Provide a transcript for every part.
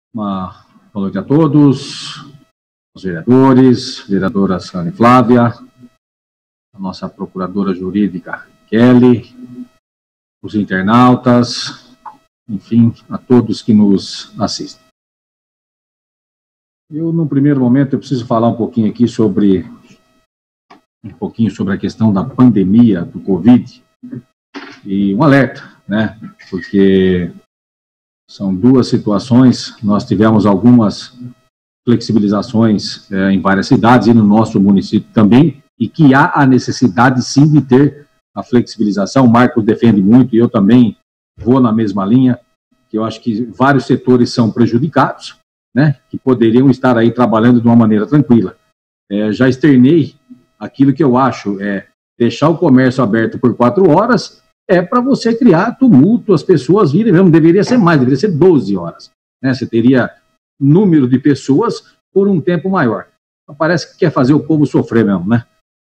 Boa noite a todos, os vereadores, vereadora Sânia Flávia, a nossa procuradora jurídica Kelly, os internautas, enfim, a todos que nos assistem. No primeiro momento, eu preciso falar um pouquinho aqui sobre a questão da pandemia do Covid e um alerta, né? Porque são duas situações, nós tivemos algumas flexibilizações em várias cidades e no nosso município também, e que há a necessidade sim de ter a flexibilização. O Marcos defende muito e eu também vou na mesma linha, que eu acho que vários setores são prejudicados, né, que poderiam estar aí trabalhando de uma maneira tranquila. Já externei aquilo que eu acho, deixar o comércio aberto por 4 horas, para você criar tumulto, as pessoas virem mesmo, deveria ser mais, deveria ser 12 horas. Né? Você teria número de pessoas por um tempo maior. Então, parece que quer fazer o povo sofrer mesmo, né?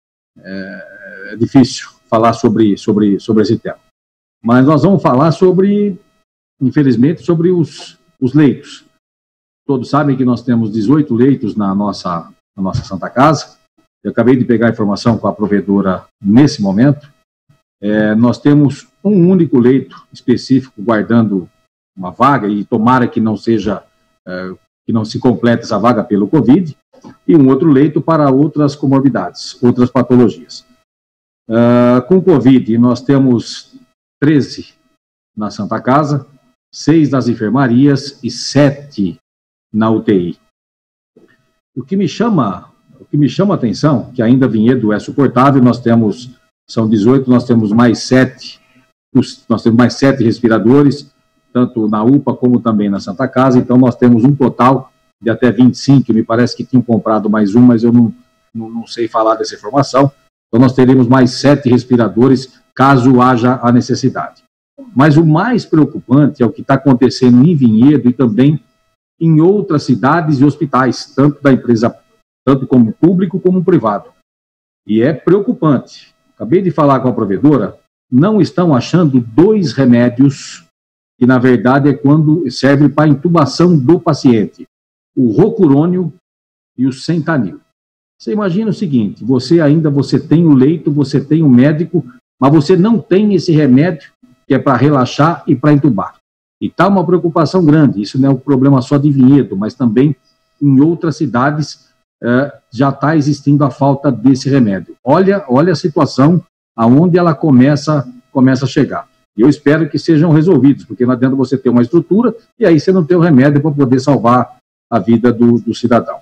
É difícil falar sobre esse tema. Mas nós vamos falar infelizmente, sobre os leitos. Todos sabem que nós temos 18 leitos na nossa Santa Casa. Eu acabei de pegar a informação com a provedora nesse momento. Nós temos um único leito específico guardando uma vaga, e tomara que não seja, que não se complete essa vaga pelo Covid, e um outro leito para outras comorbidades, outras patologias. Com Covid, nós temos 13 na Santa Casa, 6 nas enfermarias e 7 na UTI. O que me chama a atenção, que ainda Vinhedo é suportável, são 18, nós temos mais 7 respiradores, tanto na UPA como também na Santa Casa, então nós temos um total de até 25, me parece que tinham comprado mais um, mas eu não sei falar dessa informação, então nós teremos mais 7 respiradores, caso haja a necessidade. Mas o mais preocupante é o que está acontecendo em Vinhedo e também em outras cidades e hospitais, tanto da empresa, tanto como público como privado. E é preocupante. Acabei de falar com a provedora, não estão achando 2 remédios que, na verdade, quando serve para a intubação do paciente. O rocurônio e o Sentanil. Você imagina o seguinte, você tem o leito, você tem o médico, mas você não tem esse remédio que é para relaxar e para intubar. E está uma preocupação grande, isso não é um problema só de Vinhedo, mas também em outras cidades já está existindo a falta desse remédio. Olha a situação aonde ela começa a chegar. E eu espero que sejam resolvidos, porque não adianta você ter uma estrutura e aí você não tem o remédio para poder salvar a vida do cidadão.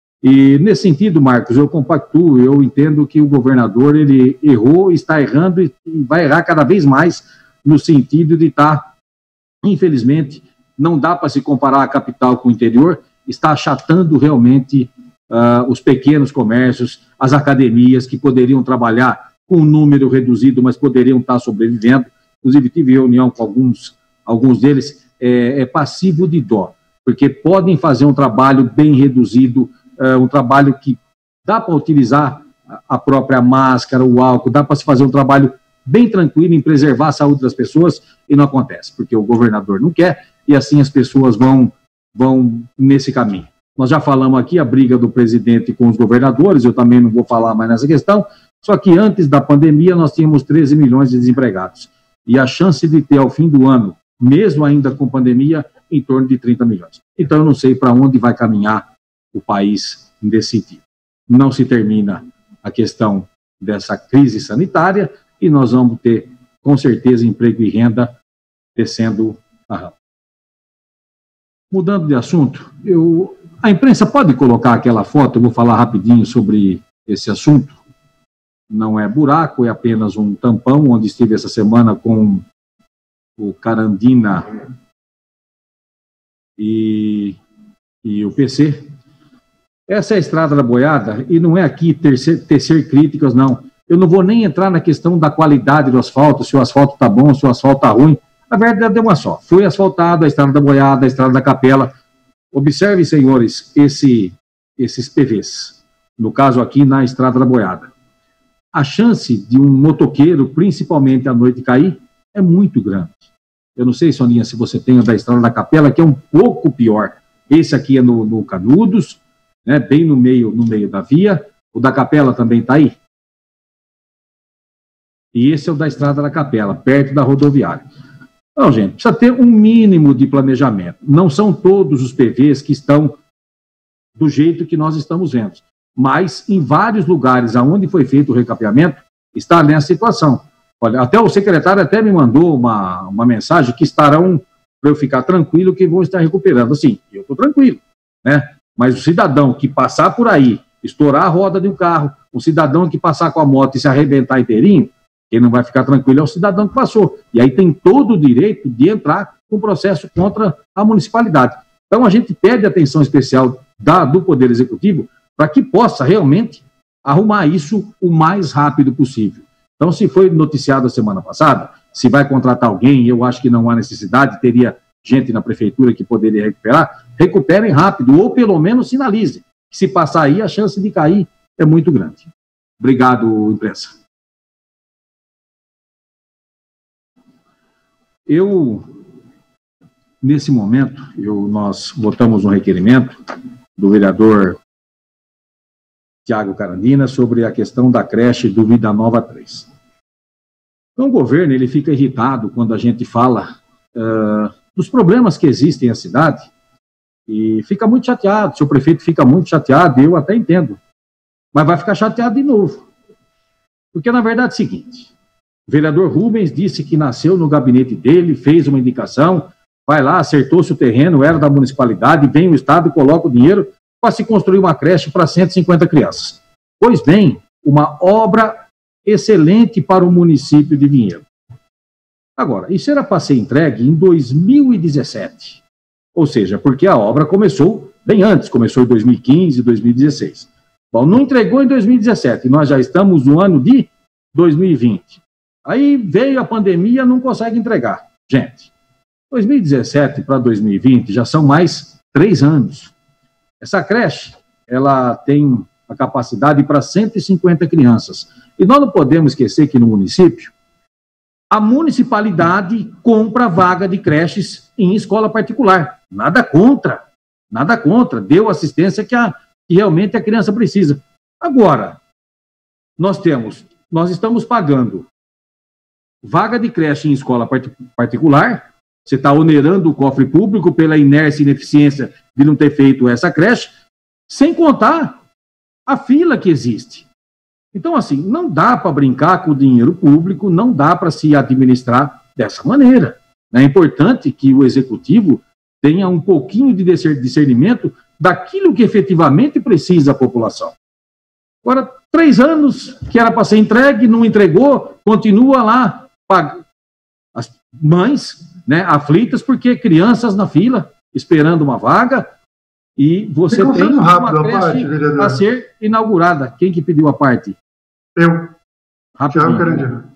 E nesse sentido, Marcos, eu compactuo, eu entendo que o governador ele errou, está errando e vai errar cada vez mais no sentido de infelizmente, não dá para se comparar a capital com o interior, está achatando realmente os pequenos comércios, as academias que poderiam trabalhar com um número reduzido, mas poderiam estar sobrevivendo. Inclusive, tive reunião com alguns deles, passivo de dó, porque podem fazer um trabalho bem reduzido, um trabalho que dá para utilizar a própria máscara, o álcool, dá para se fazer um trabalho bem tranquilo em preservar a saúde das pessoas, e não acontece, porque o governador não quer, e assim as pessoas vão nesse caminho. Nós já falamos aqui a briga do presidente com os governadores, eu também não vou falar mais nessa questão, só que antes da pandemia nós tínhamos 13 milhões de desempregados, e a chance de ter ao fim do ano, mesmo ainda com pandemia, em torno de 30 milhões. Então eu não sei para onde vai caminhar o país nesse sentido. Não se termina a questão dessa crise sanitária, e nós vamos ter, com certeza, emprego e renda descendo a rampa. Mudando de assunto, a imprensa pode colocar aquela foto, eu vou falar rapidinho sobre esse assunto. Não é buraco, é apenas um tampão, onde estive essa semana com o Carandina e o PC. Essa é a Estrada da Boiada, e não é aqui tecer críticas, não. Eu não vou nem entrar na questão da qualidade do asfalto, se o asfalto está bom, se o asfalto está ruim. A verdade é uma só. Foi asfaltado a Estrada da Boiada, a Estrada da Capela. Observe, senhores, esses PVs. No caso aqui, na Estrada da Boiada. A chance de um motoqueiro, principalmente à noite, cair é muito grande. Eu não sei, Soninha, se você tem a da Estrada da Capela, que é um pouco pior. Esse aqui é no Canudos, né, bem no meio da via. O da Capela também está aí. E esse é o da Estrada da Capela, perto da rodoviária. Então, gente, precisa ter um mínimo de planejamento. Não são todos os PVs que estão do jeito que nós estamos vendo. Mas, em vários lugares onde foi feito o recapeamento, está nessa situação. Olha, até o secretário até me mandou uma mensagem que estarão, para eu ficar tranquilo, que vão estar recuperando. Assim, eu estou tranquilo, né? Mas o cidadão que passar por aí, estourar a roda de um carro, o cidadão que passar com a moto e se arrebentar inteirinho, quem não vai ficar tranquilo é o cidadão que passou. E aí tem todo o direito de entrar com processo contra a municipalidade. Então a gente pede atenção especial do Poder Executivo para que possa realmente arrumar isso o mais rápido possível. Então, se foi noticiado a semana passada, se vai contratar alguém, eu acho que não há necessidade, teria gente na prefeitura que poderia recuperar, recuperem rápido, ou pelo menos sinalizem. Se passar aí, a chance de cair é muito grande. Obrigado, imprensa. Nesse momento, nós votamos um requerimento do vereador Tiago Carandina sobre a questão da creche do Vida Nova 3. Então, o governo ele fica irritado quando a gente fala dos problemas que existem na cidade e fica muito chateado. O seu prefeito fica muito chateado, eu até entendo, mas vai ficar chateado de novo. Porque, na verdade, é o seguinte, o vereador Rubens disse que nasceu no gabinete dele, fez uma indicação, vai lá, acertou-se o terreno, era da municipalidade, vem o Estado e coloca o dinheiro para se construir uma creche para 150 crianças. Pois bem, uma obra excelente para o município de Vinhedo. Agora, isso era para ser entregue em 2017. Ou seja, porque a obra começou bem antes, começou em 2015, 2016. Bom, não entregou em 2017, nós já estamos no ano de 2020. Aí veio a pandemia, não consegue entregar. Gente, 2017 para 2020 já são mais 3 anos. Essa creche, ela tem a capacidade para 150 crianças. E nós não podemos esquecer que no município, a municipalidade compra vaga de creches em escola particular. Nada contra, deu assistência que realmente a criança precisa. Agora, nós estamos pagando vaga de creche em escola particular, você está onerando o cofre público pela inércia e ineficiência de não ter feito essa creche, sem contar a fila que existe. Então, assim, não dá para brincar com o dinheiro público, não dá para se administrar dessa maneira. É importante que o executivo tenha um pouquinho de discernimento daquilo que efetivamente precisa a população. Agora, 3 anos que era para ser entregue, não entregou, continua lá, as mães, né, aflitas, porque crianças na fila, esperando uma vaga, e você tem uma creche a ser inaugurada. Quem que pediu a parte? Eu. Tiago Carandina.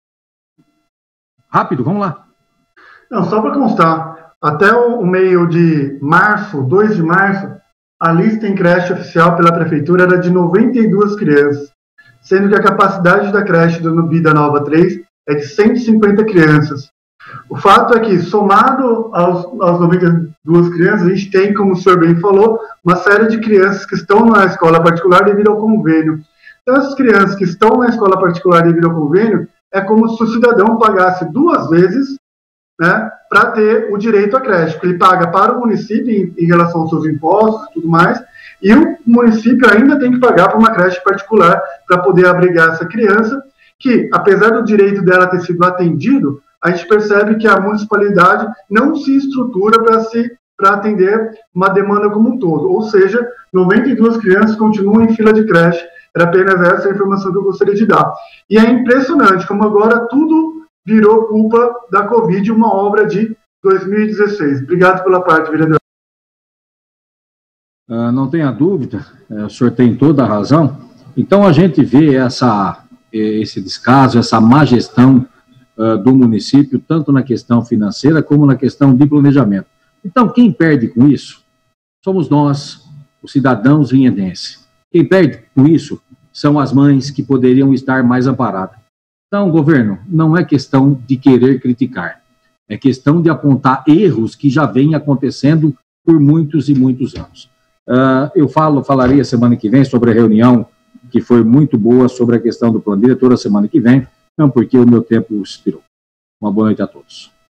Rápido, vamos lá. Não, só para constar, até o meio de março, 2 de março, a lista em creche oficial pela prefeitura era de 92 crianças, sendo que a capacidade da creche do Vida Nova 3 é de 150 crianças. O fato é que, somado aos 92 crianças, a gente tem, como o senhor bem falou, uma série de crianças que estão na escola particular devido ao convênio. Então, essas crianças que estão na escola particular devido ao convênio, é como se o cidadão pagasse 2 vezes, né, para ter o direito à creche, porque ele paga para o município em relação aos seus impostos e tudo mais, e o município ainda tem que pagar para uma creche particular para poder abrigar essa criança, que, apesar do direito dela ter sido atendido, a gente percebe que a municipalidade não se estrutura para atender uma demanda como um todo. Ou seja, 92 crianças continuam em fila de creche. Era apenas essa a informação que eu gostaria de dar. E é impressionante como agora tudo virou culpa da Covid, uma obra de 2016. Obrigado pela parte, vereador. Não tenha dúvida, o senhor tem toda a razão. Então, a gente vê esse descaso, essa má gestão do município, tanto na questão financeira como na questão de planejamento. Então, quem perde com isso somos nós, os cidadãos vinhedenses. Quem perde com isso são as mães que poderiam estar mais amparadas. Então, governo, não é questão de querer criticar, é questão de apontar erros que já vêm acontecendo por muitos e muitos anos. Eu falaria semana que vem sobre a reunião que foi muito boa sobre a questão do plano diretor a semana que vem, não porque o meu tempo expirou. Uma boa noite a todos.